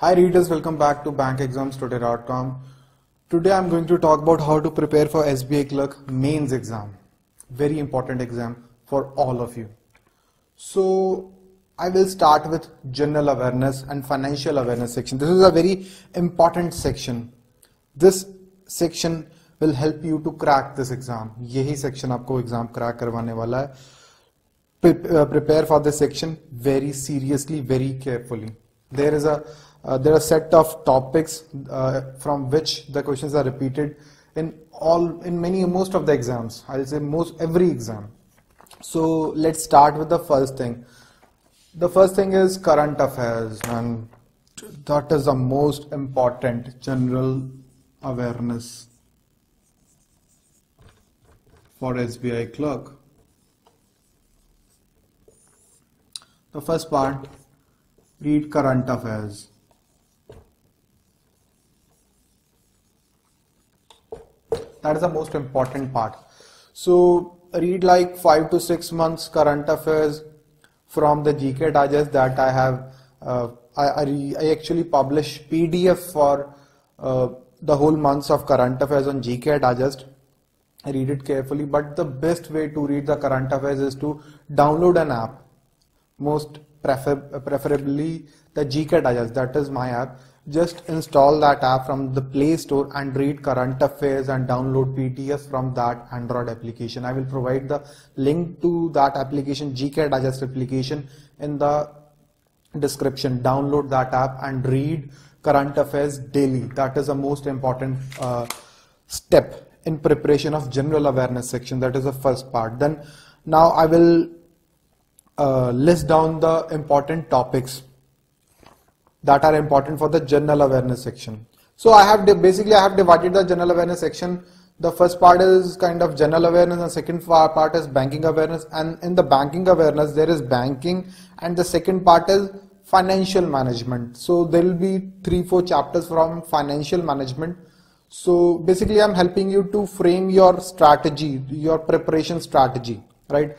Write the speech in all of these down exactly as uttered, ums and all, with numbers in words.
Hi readers, welcome back to bank exams today dot com. Today I'm going to talk about how to prepare for S B I clerk mains exam. Very important exam for all of you. So I will start with general awareness and financial awareness section. This is a very important section. This section will help you to crack this exam. यही section आपको exam crack करवाने वाला है. Prepare for this section very seriously, very carefully. There is a Uh, there are a set of topics uh, from which the questions are repeated in all in many most of the exams. I'll say most every exam. So let's start with the first thing. The first thing is current affairs, and that is the most important general awareness for S B I clerk. The first part, read current affairs. That is the most important part. So read like five to six months current affairs from the G K Digest that I have. Uh, I, I, I actually publish P D F for uh, the whole months of current affairs on G K Digest. I read it carefully, but the best way to read the current affairs is to download an app. Most prefer preferably the G K Digest. That is my app. Just install that app from the Play Store and read current affairs and download P D F from that Android application. I will provide the link to that application, G K Digest application, in the description. Download that app and read current affairs daily. That is the most important uh, step in preparation of general awareness section. That is the first part. Then now I will uh, list down the important topics that are important for the general awareness section. So I have basically I have divided the general awareness section. The first part is kind of general awareness, and second part is banking awareness. And in the banking awareness there is banking, and the second part is financial management. So there will be three four chapters from financial management. So basically I'm helping you to frame your strategy, your preparation strategy, right?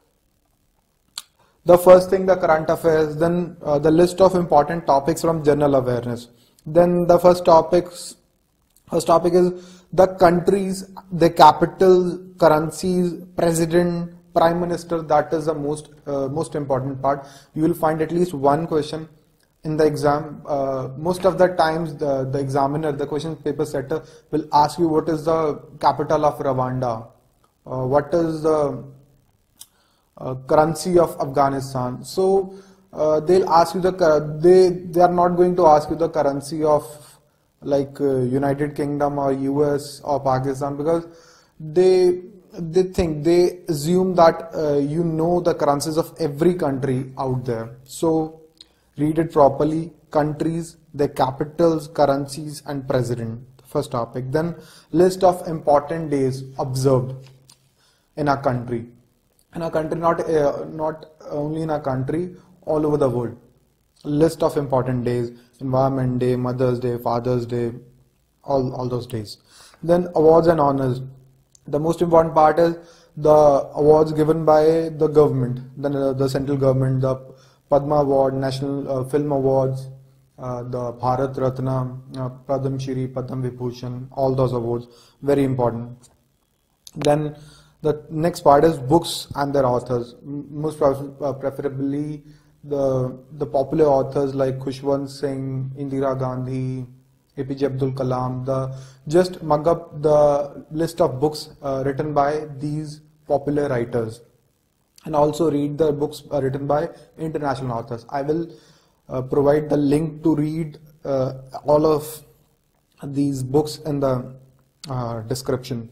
The first thing, the current affairs, then uh, the list of important topics from general awareness. Then the first topics, first topic is the countries, the capitals, currencies, president, prime minister. That is the most uh, most important part. You will find at least one question in the exam. Uh, most of the times the, the examiner, the question paper setter will ask you what is the capital of Rwanda, uh, what is the Uh, currency of Afghanistan. So uh, they'll ask you the they they are not going to ask you the currency of like uh, United Kingdom or U S or Pakistan, because they they think they assume that uh, you know the currencies of every country out there. So read it properly. Countries, their capitals, currencies, and president. First topic. Then list of important days observed in a country. In a country, not uh, not only in a country, all over the world. List of important days: Environment Day, Mother's Day, Father's Day, all all those days. Then awards and honors. The most important part is the awards given by the government, the the central government, the Padma Award, National uh, Film Awards, uh, the Bharat Ratna, uh, Padam Shri, Padam Vibhushan, all those awards, very important. Then the next part is books and their authors. Most preferably the the popular authors like Khushwant Singh, Indira Gandhi, A P J Abdul Kalam. The just mug up the list of books uh, written by these popular writers, and also read the books uh, written by international authors. I will uh, provide the link to read uh, all of these books in the uh, description.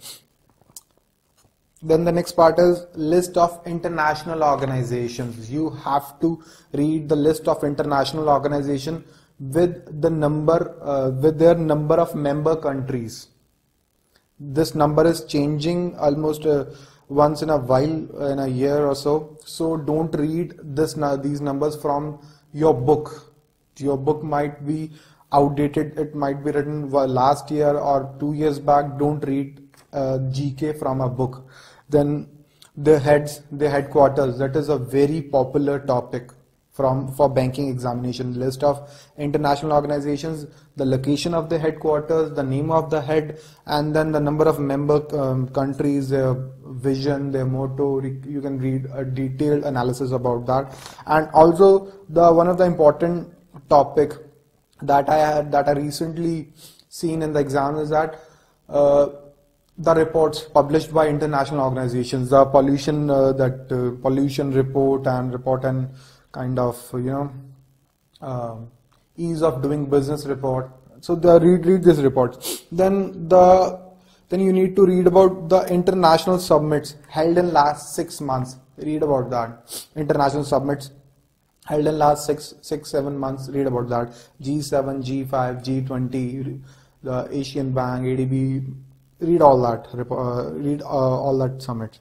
Then the next part is list of international organizations. You have to read the list of international organization with the number, uh, with their number of member countries. This number is changing almost uh, once in a while, uh, in a year or so. So don't read this these numbers from your book. Your book might be outdated. It might be written last year or two years back. Don't read uh, G K from a book. Then the heads, the headquarters, that is a very popular topic from for banking examination. List of international organizations, the location of the headquarters, the name of the head, and then the number of member um, countries, their vision, their motto. You can read a detailed analysis about that. And also the one of the important topic that I had that I recently seen in the exam is that uh, the reports published by international organizations, the pollution uh, that uh, pollution report and report and kind of you know uh, ease of doing business report. So the read read this report. Then the then you need to read about the international summits held in last six months. Read about that. International summits held in last six six seven months. Read about that. G seven, G five, G twenty, the Asian Bank, A D B. Read all that. Uh, read uh, all that summits.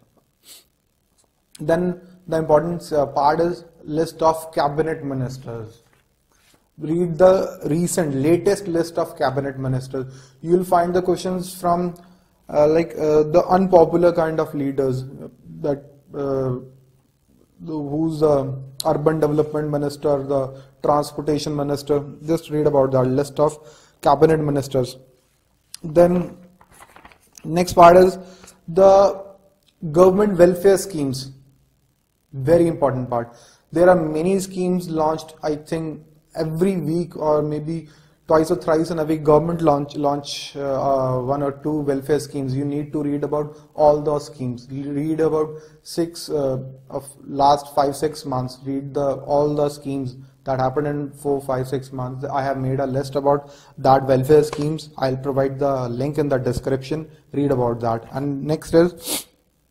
Then the important uh, part is list of cabinet ministers. Read the recent latest list of cabinet ministers. You will find the questions from uh, like uh, the unpopular kind of leaders, that uh, the, who's the urban development minister, the transportation minister. Just read about that list of cabinet ministers. Then next part is the government welfare schemes. Very important part. There are many schemes launched, I think every week or maybe twice or thrice in a week. Government launch launch uh, one or two welfare schemes. You need to read about all those schemes. Read about six uh, of last five six months. Read the all the schemes that happened in four five six months. I have made a list about that welfare schemes. I'll provide the link in the description. Read about that. And next is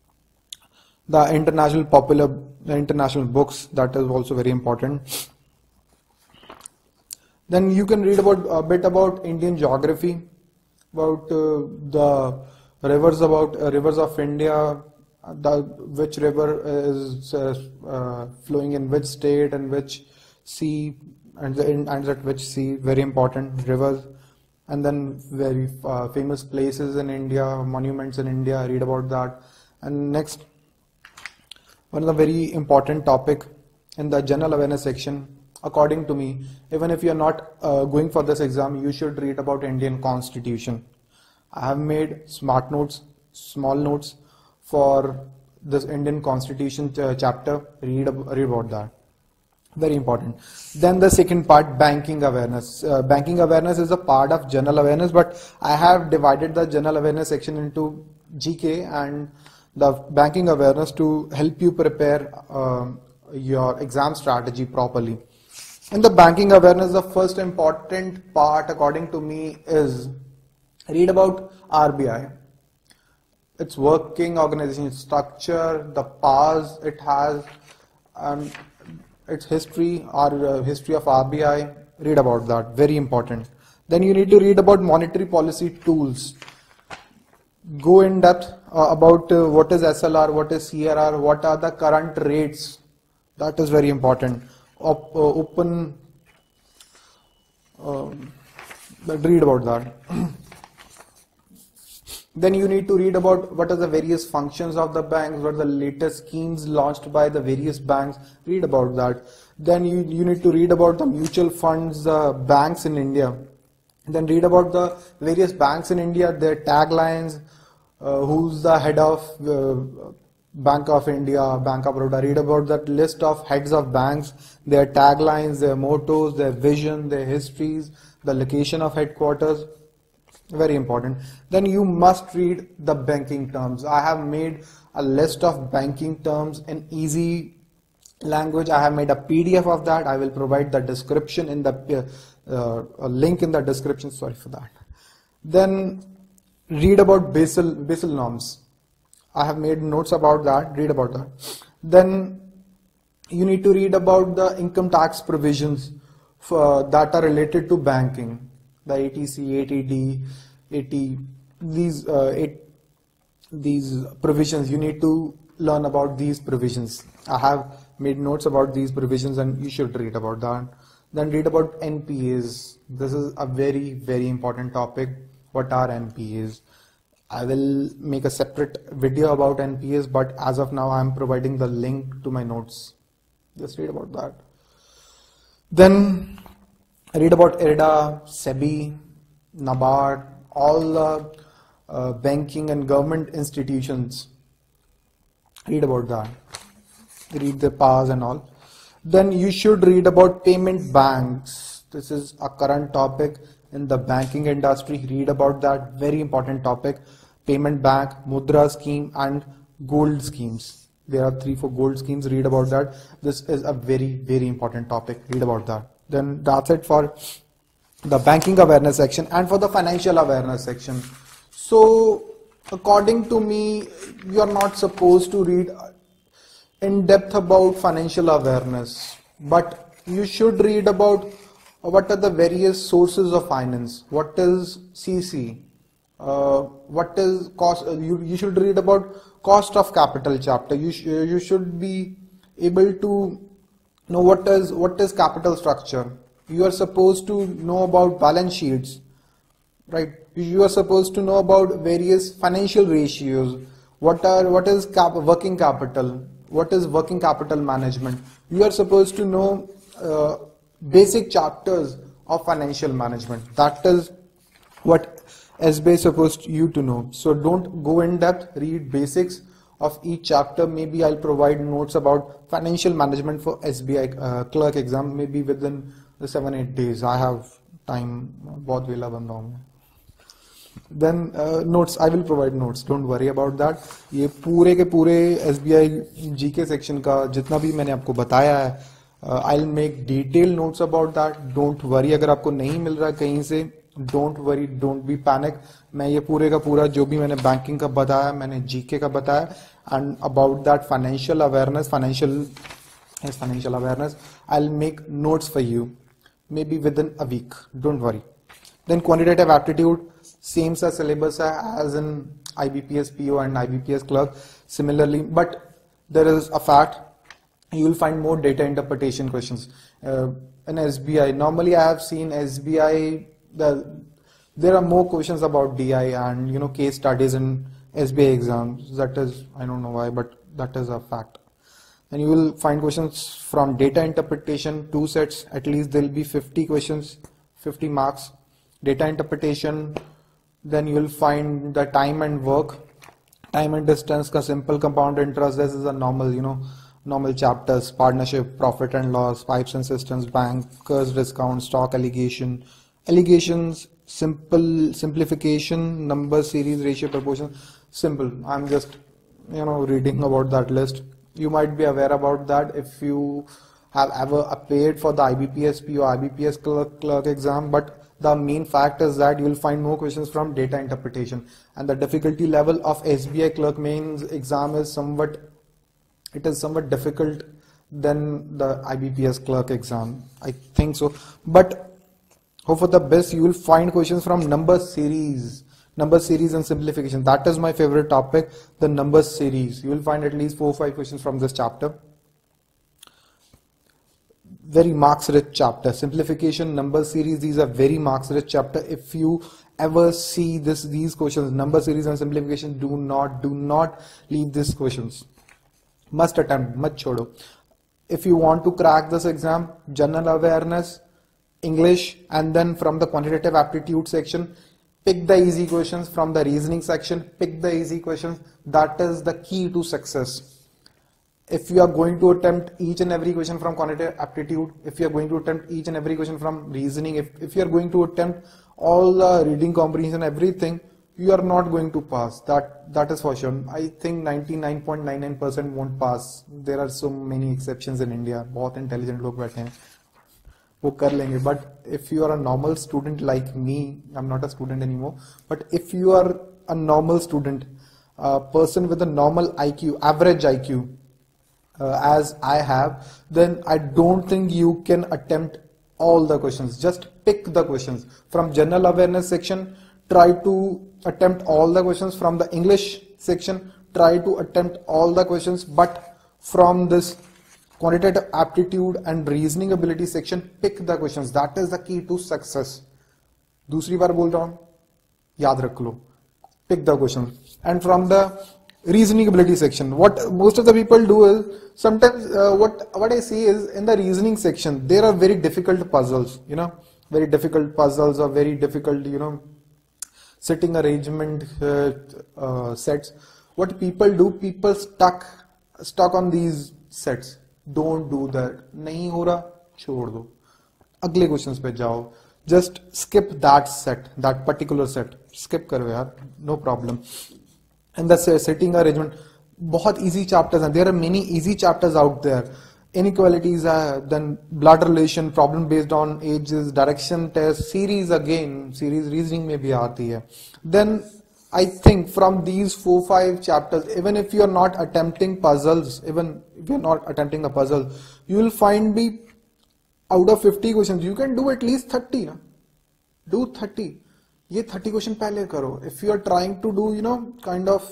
the international popular the international books. That is also very important. Then you can read about a bit about Indian geography, about uh, the rivers, about uh, rivers of India, the which river is uh, uh, flowing in which state and which sea, and the, and at which sea. Very important rivers. And then very uh, famous places in India, monuments in India. Read about that. And next, one of the very important topic in the general awareness section, according to me, even if you are not uh, going for this exam, you should read about Indian Constitution. I have made smart notes, small notes for this Indian Constitution ch chapter. Read, read about that. Very important. Then the second part, banking awareness. Uh, banking awareness is a part of general awareness, but I have divided the general awareness section into G K and the banking awareness to help you prepare uh, your exam strategy properly. In the banking awareness, the first important part, according to me, is read about R B I, its working organization structure, the powers it has, and its history, or uh, history of R B I. Read about that. Very important. Then you need to read about monetary policy tools. Go in depth uh, about uh, what is S L R, what is C R R, what are the current rates. That is very important. Op, uh, open, um, read about that. Then you need to read about what are the various functions of the banks, what are the latest schemes launched by the various banks. Read about that. Then you, you need to read about the mutual funds, the uh, banks in India. Then read about the various banks in India, their taglines, uh, who's the head of uh, Bank of India, Bank of Baroda. Read about that list of heads of banks, their taglines, their mottos, their vision, their histories, the location of headquarters. Very important. Then you must read the banking terms. I have made a list of banking terms in easy language. I have made a P D F of that. I will provide the description in the uh, a link in the description. Sorry for that. Then read about Basel Basel norms. I have made notes about that. Read about that. Then you need to read about the income tax provisions for, that are related to banking. The A T C, A T D, A T, these uh, eight, these provisions. You need to learn about these provisions. I have made notes about these provisions, and you should read about that. Then read about N P As. This is a very very important topic. What are N P As? I will make a separate video about N P As, but as of now I am providing the link to my notes. Just read about that. Then read about IRDA, SEBI, NABARD, all the uh, banking and government institutions. Read about that. Read the powers and all. Then you should read about payment banks. This is a current topic in the banking industry. Read about that. Very important topic. Payment bank, Mudra scheme and gold schemes. There are three, four gold schemes. Read about that. This is a very, very important topic. Read about that. Then that's it for the banking awareness section and for the financial awareness section. So according to me, you are not supposed to read in depth about financial awareness, but you should read about what are the various sources of finance, what is C C, uh, what is cost. You, you should read about cost of capital chapter. You, sh you should be able to know what is what is capital structure. You are supposed to know about balance sheets, right? You are supposed to know about various financial ratios. What are what is cap working capital? What is working capital management? You are supposed to know uh, basic chapters of financial management. That is what S B I is supposed you to know. So don't go in depth, read basics of each chapter. Maybe I'll provide notes about financial management for S B I uh, clerk exam, maybe within the seven, eight days. I have time. बहुत वेला बन रहा हूँ मैं. Then uh, notes, I will provide notes. Don't worry about that. ये पूरे के पूरे S B I G K section का जितना भी मैंने आपको बताया है, uh, I'll make detailed notes about that. Don't worry अगर आपको नहीं मिल रहा कहीं से, don't worry, don't be panic. मैं ये पूरे का पूरा जो भी मैंने banking का बताया, मैंने G K का बताया, and about that financial awareness, financial yes, financial awareness, I'll make notes for you, maybe within a week. Don't worry. Then quantitative aptitude, same sa syllabus as in I B P S P O and I B P S clerk. Similarly, but there is a fact, you will find more data interpretation questions uh, in S B I. Normally, I have seen S B I. The there are more questions about D I and you know case studies in S B I exams. That is, I don't know why, but that is a fact. And you will find questions from data interpretation, two sets. At least there will be fifty questions, fifty marks. Data interpretation. Then you will find the time and work, time and distance ka simple compound interest. This is a normal, you know, normal chapters, partnership, profit and loss, pipes and systems, bankers discount, stock allegation, allegations, simple simplification, number, series, ratio, proportion, simple. I'm just, you know, reading about that list. You might be aware about that if you have ever appeared for the I B P S P or I B P S clerk, clerk exam, but the main fact is that you will find more questions from data interpretation, and the difficulty level of S B I clerk mains exam is somewhat, it is somewhat difficult than the I B P S clerk exam. I think so, but hope for the best. You will find questions from number series, number series and simplification. That is my favorite topic, the number series. You will find at least four or five questions from this chapter. Very marks rich chapter. Simplification, number series, these are very marks rich chapter. If you ever see this these questions, number series and simplification, do not do not leave these questions. Must attempt, mat chodo. If you want to crack this exam, general awareness, English, and then from the quantitative aptitude section, pick the easy questions. From the reasoning section, pick the easy questions. That is the key to success. If you are going to attempt each and every question from quantitative aptitude, if you are going to attempt each and every question from reasoning, if, if you are going to attempt all the reading comprehension, everything, you are not going to pass. That that is for sure. I think ninety-nine point nine nine percent won't pass. There are so many exceptions in India. बहुत intelligent लोग बैठे हैं, वो कर लेंगे. But if you are a normal student like me, I'm not a student anymore. But if you are a normal student, a person with a normal I Q, average I Q, Uh, as I have, then I don't think you can attempt all the questions. Just pick the questions from general awareness section. Try to attempt all the questions from the English section. Try to attempt all the questions, but from this quantitative aptitude and reasoning ability section, pick the questions. That is the key to success. दूसरी बार बोल रहा हूँ, याद रख लो. Pick the question. And from the reasoning ability section. What most of the people do is sometimes uh, what what I see is in the reasoning section there are very difficult puzzles, you know, very difficult puzzles or very difficult, you know, sitting arrangement uh, uh, sets. What people do, people stuck stuck on these sets. Don't do that. नहीं हो रहा, छोड़ दो. अगले questions पे जाओ. Just skip that set, that particular set. Skip करो यार, no problem. And the sitting arrangement, बहुत easy chapters हैं. There are many easy chapters out there. Inequalities है, then blood relation, problem based on ages, direction test, series again, series reasoning में भी आती है. Then I think from these four five chapters, even if you are not attempting puzzles, even if you are not attempting a puzzle, you will find me out of fifty questions, you can do at least thirty. Na? Do thirty. ये thirty question पहले करो. If you are trying to do, you know, kind of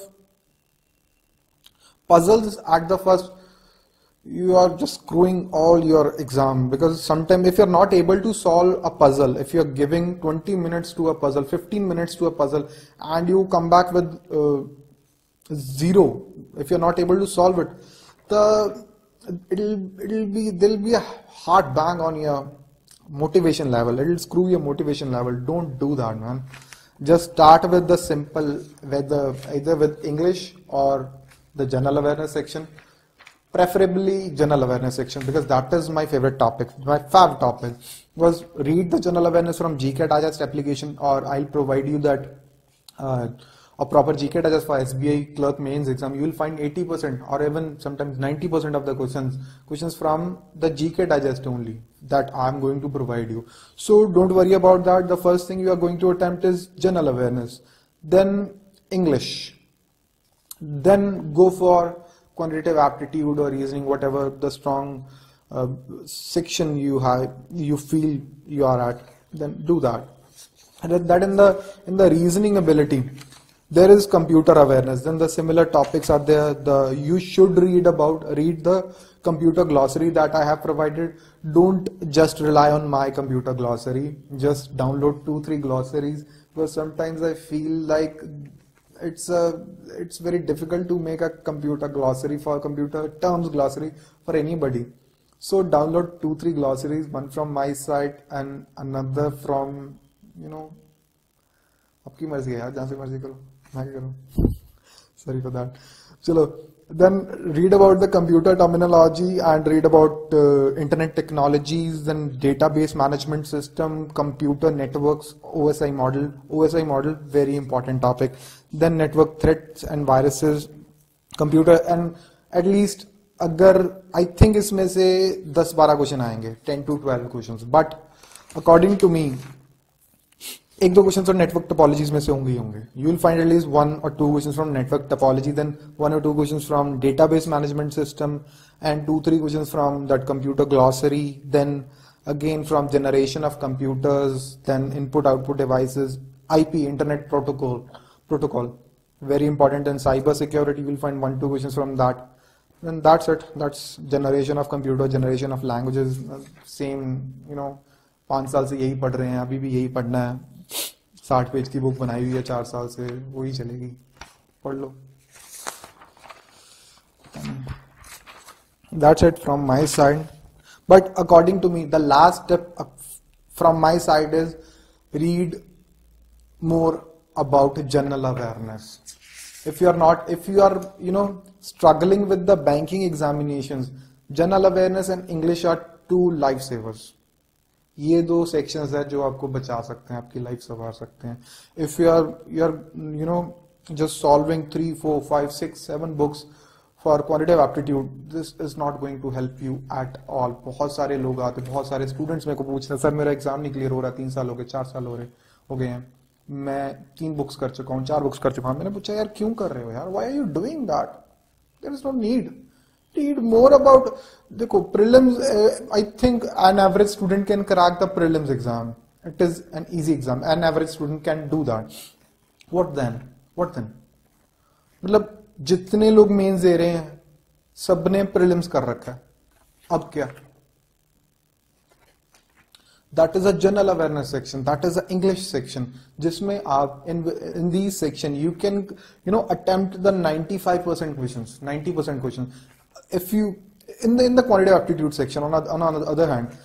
puzzles at the first, you are just screwing all your exam, because sometimes if you are not able to solve a puzzle, if you are giving twenty minutes to a puzzle, fifteen minutes to a puzzle, and you come back with uh, zero, if you are not able to solve it, the it'll it'll be there'll be a hard bang on your motivation level. It'll screw your motivation level. Don't do that, man. Just start with the simple, whether either with English or the general awareness section, preferably general awareness section, because that is my favorite topic. My favorite topic was read the general awareness from G CAT Digest application, or I'll provide you that uh, a proper G CAT Digest for S B I clerk mains exam. You will find eighty percent or even sometimes ninety percent of the questions questions from the G CAT Digest only that I'm going to provide you. So don't worry about that. The first thing you are going to attempt is general awareness, then English, then go for quantitative aptitude or reasoning, whatever the strong uh, section you have, you feel you are at, then do that. And that in the in the reasoning ability, there is computer awareness. Then the similar topics are there. The you should read about read the computer glossary that I have provided. Don't just rely on my computer glossary. Just download two three glossaries, because sometimes I feel like it's a it's very difficult to make a computer glossary for computer terms glossary for anybody. So download two three glossaries, one from my site and another from, you know, आपकी मर्जी है यार, जहाँ से मर्जी करो, मैं क्या करूँ. Sorry for that. चलो, then read about the computer terminology and read about uh, internet technologies, then database management system, computer networks, O S I model. O S I model, very important topic. Then network threats and viruses, computer, and at least अगर I think इसमें से ten twelve question आएंगे, ten to twelve questions, but according to me एक दो question और network topologies में से होंगे ही होंगे. You will find at least one और two questions from network topology, then one और two questions from database management system, and two three questions from that computer glossary, then again from generation of computers, then input output devices, IP internet protocol protocol very important. And cyber security, you will find one two questions from that. And that's it. That's generation of computer, generation of languages. Same, you know, पाँच साल से यही पढ़ रहे हैं, अभी भी यही पढ़ना है. साठ पेज की बुक बनाई हुई है चार साल से, वही चलेगी, पढ़ लो. That's it from my side. But according to me, the last step from my side is read more about general awareness. If you are not, if you are, you know, struggling with the banking examinations, general awareness and English are two lifesavers. ये दो sections है जो आपको बचा सकते हैं, आपकी life संवार सकते हैं. If you are, you are, you know, just solving three, four, five, six, seven books for quantitative aptitude, this is not going to help you at all. बहुत सारे लोग आते, बहुत सारे students मेरे को पूछते हैं, सर मेरा एग्जाम नहीं क्लियर हो रहा, तीन साल हो गए, चार साल हो रहे हो गए हैं, मैं तीन बुक्स कर चुका हूँ, चार बुक्स कर चुका हूँ. मैंने पूछा यार क्यों कर रहे हो यार, why are you doing that? There is no need. Read more about, देखो prelims, uh, I think an average student can crack the prelims exam. It is an easy exam. An average student can do that. What then? What then? मतलब जितने लोग mains दे रहे हैं सबने prelims कर रखा है, अब क्या? That is a general awareness section. That is the English section. जिसमें आप in in these section you can you know attempt the ninety-five percent questions, ninety percent questions. If you in the in the quantitative aptitude section on on the other hand,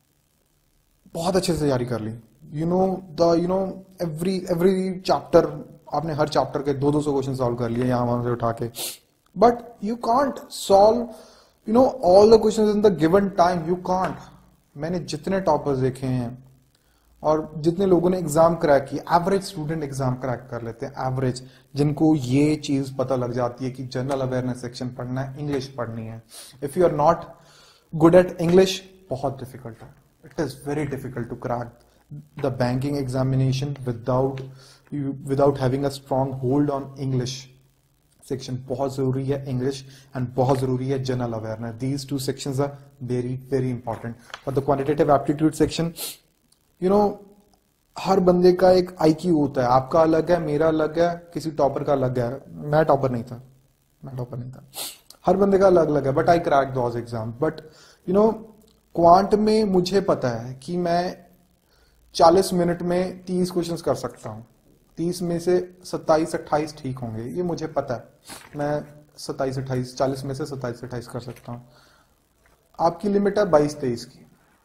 बहुत अच्छे से तैयारी कर ली. You know the you know every every chapter आपने हर chapter के दो दो सौ क्वेश्चन सॉल्व कर लिए यहाँ वहां से उठा के. But you can't solve you know all the questions in the given time. You can't. मैंने जितने टॉपर्स देखे हैं और जितने लोगों ने एग्जाम क्रैक किए, एवरेज स्टूडेंट एग्जाम क्रैक कर लेते हैं, एवरेज, जिनको ये चीज पता लग जाती है कि जनरल अवेयरनेस सेक्शन पढ़ना है, इंग्लिश पढ़नी है. If you are not good at English, बहुत डिफिकल्ट है. It is very difficult to crack the banking examination without without having a strong hold on English section. बहुत जरूरी है इंग्लिश एंड बहुत जरूरी है general awareness. These two sections are very very important. For the quantitative aptitude section, you know हर बंदे का एक आईक्यू होता है. आपका अलग है, मेरा अलग है, किसी टॉपर का अलग है. मैं टॉपर नहीं था, मैं टॉपर नहीं था. हर बंदे का अलग अलग है. But I crack those exam. But you know quant में मुझे पता है कि मैं चालीस मिनट में तीस क्वेश्चंस कर सकता हूं. तीस में से सत्ताईस अट्ठाईस ठीक होंगे, ये मुझे पता है. मैं सत्ताईस अट्ठाईस चालीस में से सत्ताईस अट्ठाईस कर सकता हूं. आपकी लिमिट है बाईस तेईस की.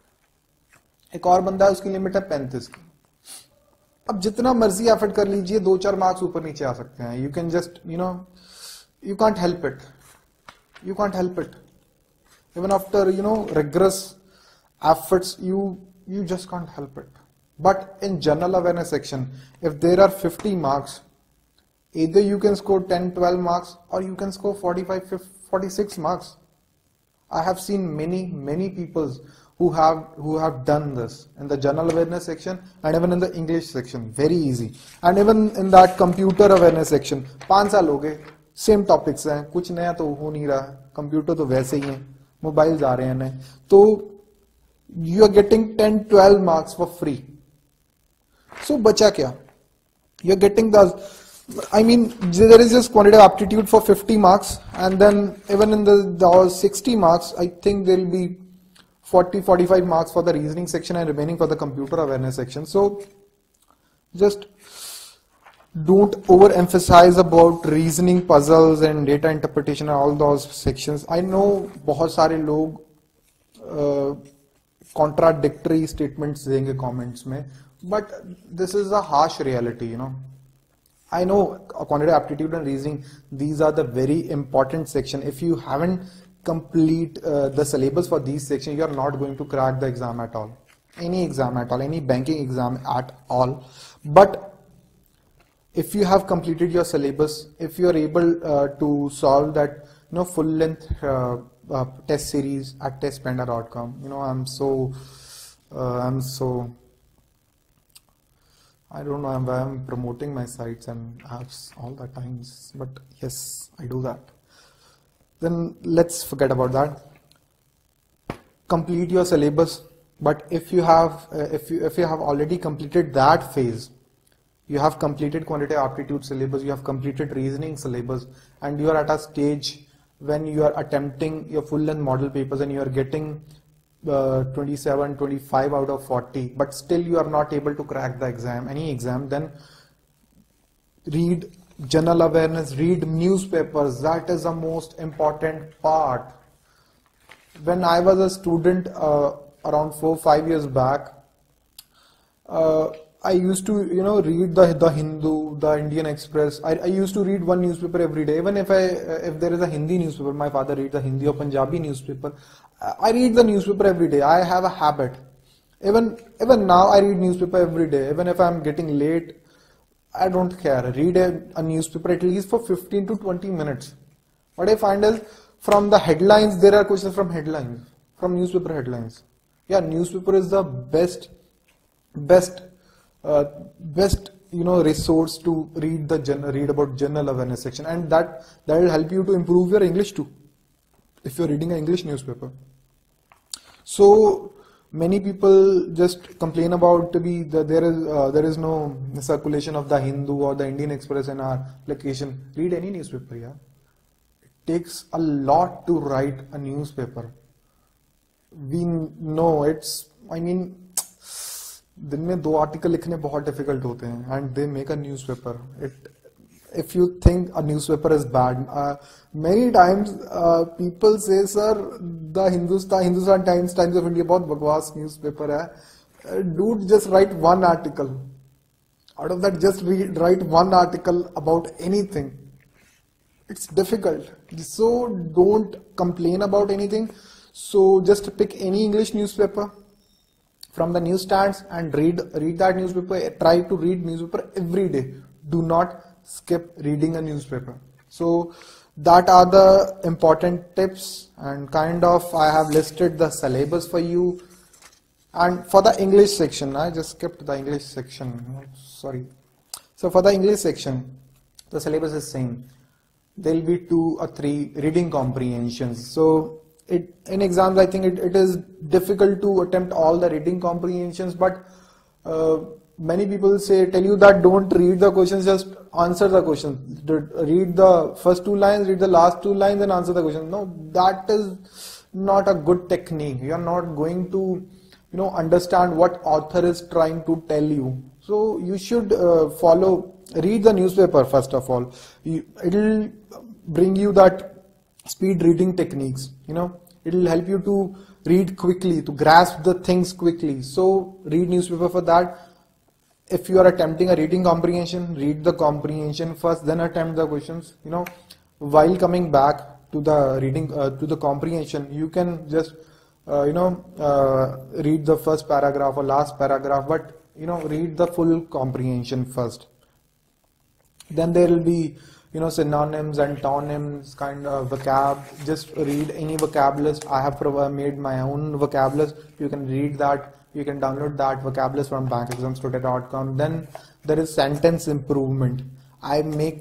एक और बंदा है उसकी लिमिट है पैंतीस की. अब जितना मर्जी एफर्ट कर लीजिए, दो चार मार्क्स ऊपर नीचे आ सकते हैं. You can just you know you can't help it. You can't help it. Even after you know rigorous efforts, you you just can't help it. But in general awareness section, if there are fifty marks, either you can score ten twelve marks or you can score forty-five forty-six marks. I have seen many many people who have who have done this in the general awareness section and even in the English section. Very easy. And even in that computer awareness section, पांच साल हो गए, same topics हैं, कुछ नया तो हो नहीं रहा. कंप्यूटर तो वैसे ही है, मोबाइल्स आ रहे हैं नए. तो you are getting ten twelve marks for free. So बचा क्या? You're getting the, I mean, there is just quantitative aptitude for fifty marks, and then even in the, the sixty marks, I think there will be forty forty-five marks for the reasoning section and remaining for the computer awareness section. So just don't overemphasize about reasoning, puzzles and data interpretation and all those sections. I know बहुत सारे लोग uh, contradictory statements देंगे comments में, but this is a harsh reality, you know. I know quantitative aptitude and reasoning, these are the very important section. If you haven't complete uh, the syllabus for these sections, you are not going to crack the exam at all. Any exam at all, any banking exam at all. But if you have completed your syllabus, if you are able uh, to solve that, you know, full length uh, uh, test series at test panda dot com, you know, I'm so uh, I'm so I don't know why I'm promoting my sites and apps all the times, but yes, I do that. Then let's forget about that. Complete your syllabus. But if you have uh, if you if you have already completed that phase, you have completed quantitative aptitude syllabus, you have completed reasoning syllabus, and you are at a stage when you are attempting your full length model papers and you are getting uh, twenty-seven twenty-five out of forty, but still you are not able to crack the exam, any exam, then read general awareness, read newspapers. That is the most important part. When I was a student uh, around four five years back, uh, I used to, you know, read the the Hindu, the Indian Express. I, I used to read one newspaper every day. Even if I if there is a Hindi newspaper, my father reads the Hindi or Punjabi newspaper. I read the newspaper every day. I have a habit. Even even now I read newspaper every day. Even if I am getting late, I don't care. Read a, a newspaper at least for fifteen to twenty minutes. What I find is, from the headlines, there are questions from headlines, from newspaper headlines. Yeah, newspaper is the best, best, uh, best, you know, resource to read the gen read about general awareness section, and that that will help you to improve your English too, if you're reading an English newspaper. So many people just complain about to be the, there is uh, there is no circulation of the Hindu or the Indian Express in our location. Read any newspaper, yeah. Takes a lot to write a newspaper. We know it's, I mean, दिन में दो article लिखने बहुत difficult होते हैं and they make a newspaper. It if you think a newspaper is bad, uh, many times uh, people say, sir, the Hindustan Hindustan Times Times of India बहुत बकवास newspaper है. Uh, dude, just write one article. Out of that, just read, write one article about anything. It's difficult, so don't complain about anything. So just pick any English newspaper from the newsstands and read read that newspaper. Try to read newspaper every day. Do not skip reading a newspaper. So that are the important tips, and kind of I have listed the syllabus for you. And for the English section, I just skipped the English section, sorry. So for the English section, the syllabus is same. There will be two or three reading comprehensions. So it in exams I think it, it is difficult to attempt all the reading comprehensions, but uh, many people say tell you that don't read the questions, just answer the questions. Read the first two lines, read the last two lines and answer the question. No, that is not a good technique. You are not going to you know understand what author is trying to tell you. So you should uh, follow, read the newspaper first of all. It'll bring you that speed reading techniques. You know, it'll help you to read quickly, to grasp the things quickly. So read newspaper for that. If you are attempting a reading comprehension, read the comprehension first, then attempt the questions. You know, while coming back to the reading, uh, to the comprehension, you can just, uh, you know, uh, read the first paragraph or last paragraph, but, you know, read the full comprehension first. Then there will be, you know, synonyms, antonyms, kind of vocab. Just read any vocab list. I have made my own vocab list. You can read that. You can download that vocab list from bank exams today dot com. Then there is sentence improvement. I make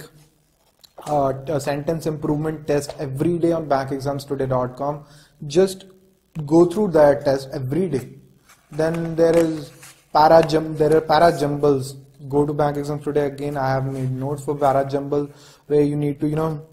uh, a sentence improvement test every day on bank exams today dot com. Just go through that test every day. Then there is para jum. There are para jumbles. Go to bank exams today again. I have made notes for para jumble where you need to you know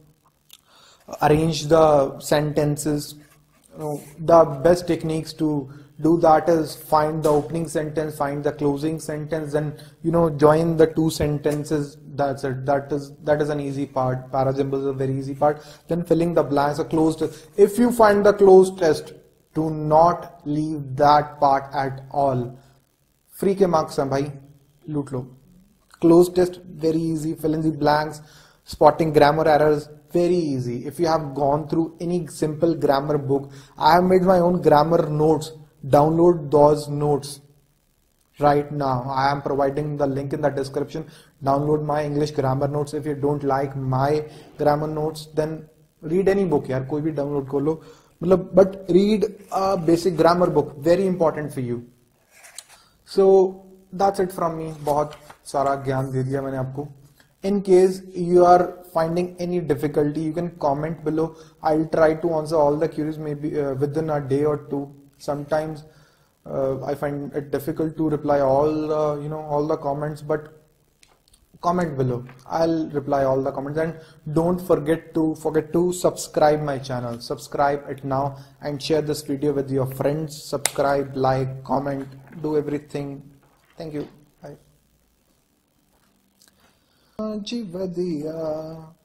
arrange the sentences. You know, the best techniques to do that is find the opening sentence, find the closing sentence, then you know join the two sentences. That's it. That is that is an easy part. Para jumbles is a very easy part. Then filling the blanks, a closed. If you find the closed test, do not leave that part at all. Free ke marks hai bhai, loot lo. Closed test very easy. Fill in the blanks. Spotting grammar errors very easy. If you have gone through any simple grammar book, I have made my own grammar notes. Download those notes right now. I am providing the link in the description. Download my English grammar notes. If you don't like my grammar notes, then read any book यार, कोई भी download कर लो. मतलब but read a basic grammar book, very important for you. So that's it from me. बहुत सारा ज्ञान दे दिया मैंने आपको. In case you are finding any difficulty, you can comment below. I'll try to answer all the queries maybe uh, within a day or two. Sometimes uh, I find it difficult to reply all uh, you know all the comments, but comment below. I'll reply all the comments, and don't forget to forget to subscribe my channel. Subscribe it now and share this video with your friends. Subscribe, like, comment, do everything. Thank you. Bye. Jivadiya.